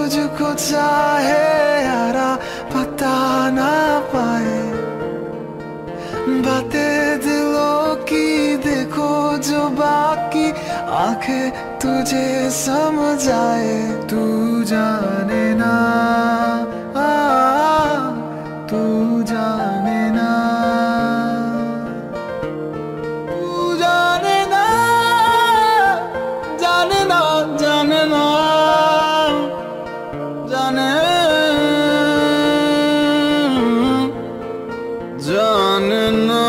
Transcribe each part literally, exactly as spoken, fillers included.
तुझको चाहे यारा पता ना पाए, बातें दिलों की देखो जो बाकी आंखें तुझे समझ आए। तू जाने ना, आ, तू जाने ना, तू जाने ना, जाने ना, जाने ना, जाने जानना।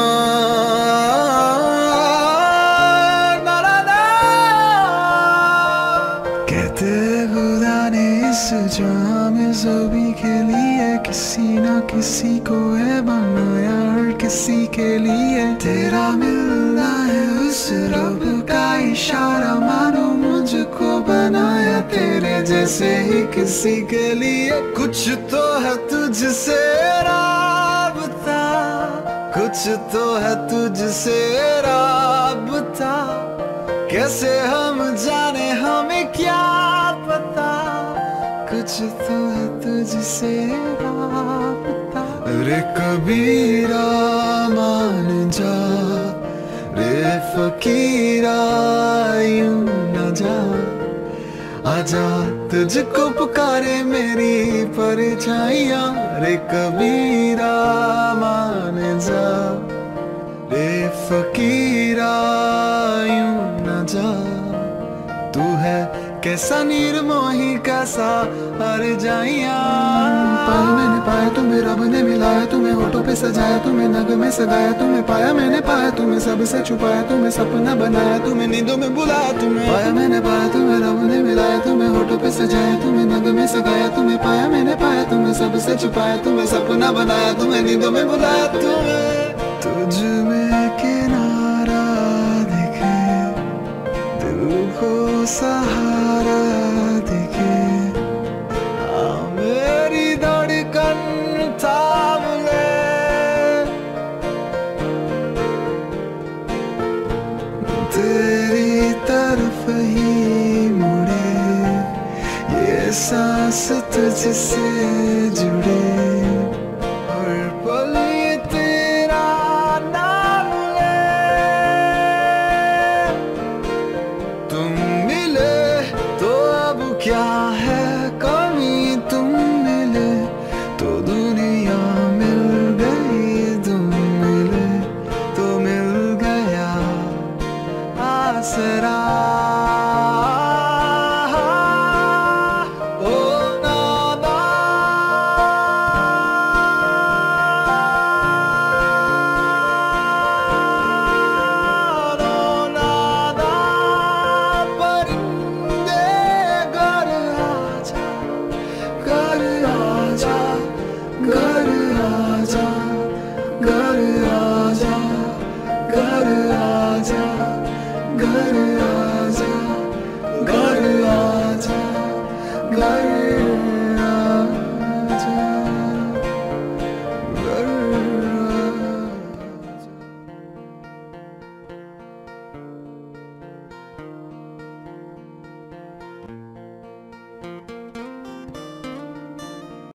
कहते खुदा ने इस जहां में सभी के लिए किसी ना किसी को है बनाया, हर किसी के लिए तेरा मिलना है उस रब का इशारा, मानो मुझको बनाया तेरे जैसे ही किसी के लिए। कुछ तो है तुझसे राबता, कुछ तो है तुझसे राबता, कैसे हम जाने हमें क्या पता, कुछ तो है तुझसे राबता। रे कबीरा मान जा, रे फकीरा यूं न जा, आजा तुझको पुकारे मेरी परछाइयाँ। रे कबीरा मान जा, रे फकीरा यूं न जा, तू है कैसा निर्मोही कैसा हर जाइया। पाया मैंने पाया तुम्हें रब ने मिलाया, तुम्हें होठों पे सजाया, तुम्हें नग में सगाया, तुम्हें पाया मैंने पाया, तुम्हें सबसे छुपाया, तुम्हें सपना बनाया, तुम्हें नींदों में बुलाया। तुम्हें पाया मैंने पाया, तुम्हें रब ने मिलाया, तुम्हें होठों पे सजाया, तुम्हें नग में सगाया, तुम्हें पाया मैंने पाया, तुम्हें सबसे छुपाया, तुम्हें सपना बनाया, तुम्हें नींदों में बुलाया। तुम्हें तुझ में किनारा दिखे, दिल को सहारा दिखे, हाँ मेरी धड़कन थाम ले, तेरी तरफ ही मुड़े, ये सांस तुझसे जुड़े।